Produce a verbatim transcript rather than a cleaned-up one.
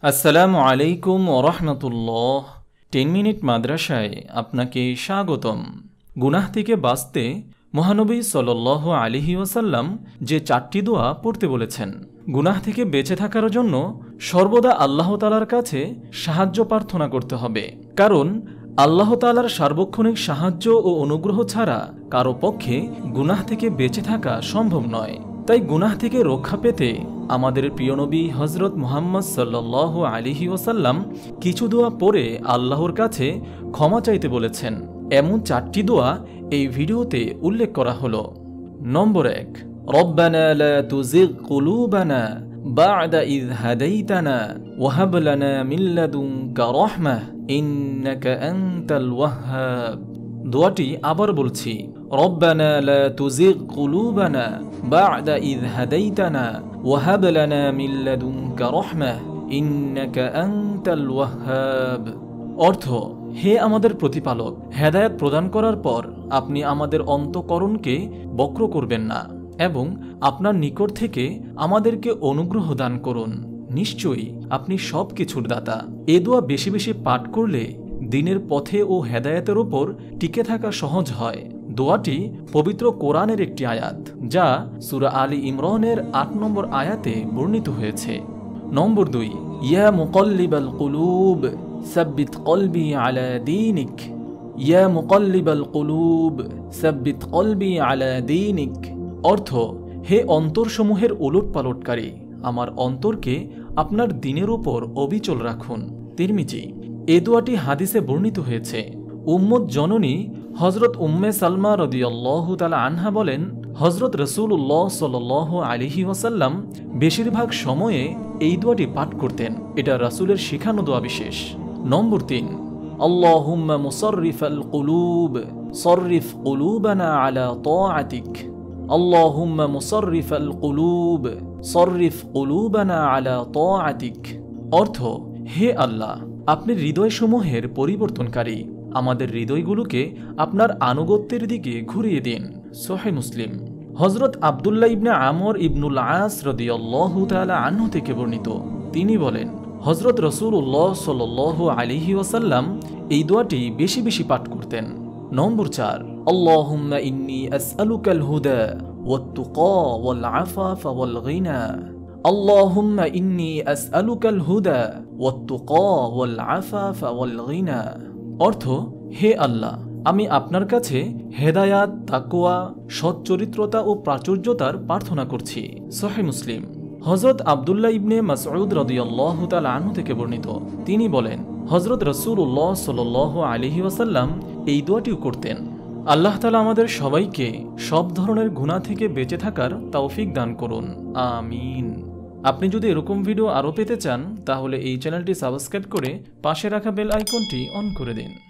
আসসালামু আলাইকুম ওয়া রাহমাতুল্লাহ। টেন মিনিট মাদ্রাসায় আপনাকে স্বাগতম। গুনাহ থেকে বাঁচতে মহানবী সাল্লাল্লাহু আলাইহি ওয়াসাল্লাম যে চারটি দোয়া পড়তে বলেছেন। গুনাহ থেকে বেঁচে থাকার জন্য সর্বদা আল্লাহ তাআলার কাছে সাহায্য প্রার্থনা করতে হবে, কারণ আল্লাহ তাআলার সার্বক্ষণিক সাহায্য ও অনুগ্রহ ছাড়া কারো পক্ষে গুনাহ থেকে বেঁচে থাকা সম্ভব নয়। তাই গুনাহ থেকে রক্ষা পেতে আমাদের প্রিয় নবী হযরত মুহাম্মদ সাল্লাল্লাহু আলাইহি ওয়াসাল্লাম কিছু দোয়া পড়ে আল্লাহর কাছে ক্ষমা চাইতে বলেছেন। এমন চারটি দোয়া এই ভিডিওতে উল্লেখ করা হলো। নম্বর এক, রব্বানা লা তুজিগ কুলুবানা বা'দা ইয হাদাইতানা ওয়া হাব লানা মিন লাদুনকা রাহমাহ ইন্নাকা আনতাল ওয়াহ্হাব। দোয়াটি আবার বলছি, রব্বানা লা তুজিগ কুলুবানা বা'দা ইয হাদাইতানা ওয়া হাব লানা মিন লাদুনকা রাহমাহ ইন্নাকা আনতাল ওয়াহ্হাব। অর্থ, হে আমাদের প্রতিপালক, হেদায়েত প্রদান করার পর আপনি আমাদের অন্তঃকরণকে বক্র করবেন না এবং আপনার নিকট থেকে আমাদেরকে অনুগ্রহ দান করুন। নিশ্চয়ই আপনি সব কিছুর দাতা। এ দোয়া বেশি বেশি পাঠ করলে দিনের পথে ও হেদায়েতের ওপর টিকে থাকা সহজ হয়। দোয়াটি পবিত্র কোরআনের একটি আয়াত, যা সূরা আলী ইমরানের আট নম্বর আয়াতে বর্ণিত হয়েছে। নম্বর দুই, ইয়া মুকাল্লিবাল কুলুব সাব্বিত কলবি আলা দীনিক। ইয়া মুকাল্লিবাল কুলুব সাব্বিত কলবি আলা দীনিক। অর্থ, হে অন্তরসমূহের ওলটপালটকারী, আমার অন্তরকে আপনার দ্বীনের উপর অবিচল রাখুন। তিরমিজি। এ দোয়াটি হাদিসে বর্ণিত হয়েছে। উম্মত জননী হযরত উম্মে সালমা রাদিয়াল্লাহু তাআলা আনহা বলেন, হযরত রাসূলুল্লাহ সাল্লাল্লাহু আলাইহি ওয়াসাল্লাম বেশিরভাগ সময়ে এই দোয়াটি পাঠ করতেন। এটা রাসূলের শেখানো দোয়া বিশেষ। নম্বর তিন, আল্লাহুম্মা মুসাররিফাল কুলুব সররিফ কুলুবানা আলা তাআতিক। আল্লাহুম্মা মুসাররিফাল কুলুব সররিফ কুলুবানা আলা তাআতিক। অর্থ, হে আল্লাহ, আপনি হৃদয়সমূহের পরিবর্তনকারী, আমাদের হৃদয়গুলোকে আপনার আনুগত্যের দিকে ঘুরিয়ে দিন। সহিহ মুসলিম। হযরত আব্দুল্লাহ ইবনে আমর ইবনুল আস রাদিয়াল্লাহু তাআলা আনহু থেকে বর্ণিত, তিনি বলেন, হযরত রাসূলুল্লাহ সাল্লাল্লাহু আলাইহি ওয়াসাল্লাম এই দোয়াটি বেশি বেশি পাঠ করতেন। নম্বর চার, আল্লাহুম্মা ইন্নী আসআলুকাল হুদা ওয়াত তুকা ওয়াল আফাফা ওয়াল গিনা। আল্লাহুম্মা ইন্নী আসআলুকাল হুদা ওয়াত তুকা ওয়াল আফাফা ওয়াল গিনা। অর্থ, হে আল্লাহ, আমি আপনার কাছে হেদায়াত, তাকওয়া, সচ্চরিত্রতা ও প্রাচুর্যতার প্রার্থনা করছি। সহিহ মুসলিম। হযরত আব্দুল্লাহ ইবনে মাসউদ রাদিয়াল্লাহু তাআলা আনহু থেকে বর্ণিত, তিনি বলেন, হযরত রাসূলুল্লাহ সাল্লাল্লাহু আলাইহি ওয়াসাল্লাম এই দোয়াটিও করতেন। আল্লাহ তাআলা আমাদের সবাইকে সব ধরনের গুনাহ থেকে বেঁচে থাকার তৌফিক দান করুন। আমিন। আপনি যদি এরকম ভিডিও আরও পেতে চান, তাহলে এই চ্যানেলটি সাবস্ক্রাইব করে পাশে রাখা বেল আইকনটি অন করে দিন।